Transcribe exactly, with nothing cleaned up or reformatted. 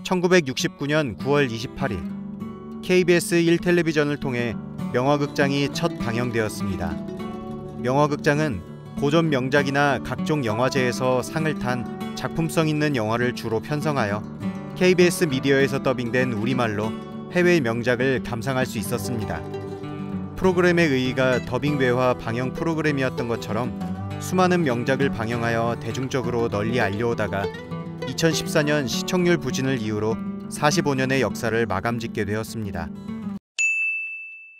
천구백육십구 년 구월 이십팔일 케이비에스 일 텔레비전을 통해 명화극장이 첫 방영되었습니다. 명화극장은 고전 명작이나 각종 영화제에서 상을 탄 작품성 있는 영화를 주로 편성하여 케이비에스 미디어에서 더빙된 우리말로 해외 명작을 감상할 수 있었습니다. 프로그램의 의의가 더빙 외화 방영 프로그램이었던 것처럼 수많은 명작을 방영하여 대중적으로 널리 알려오다가 이천십사 년 시청률 부진을 이유로 사십오 년의 역사를 마감짓게 되었습니다.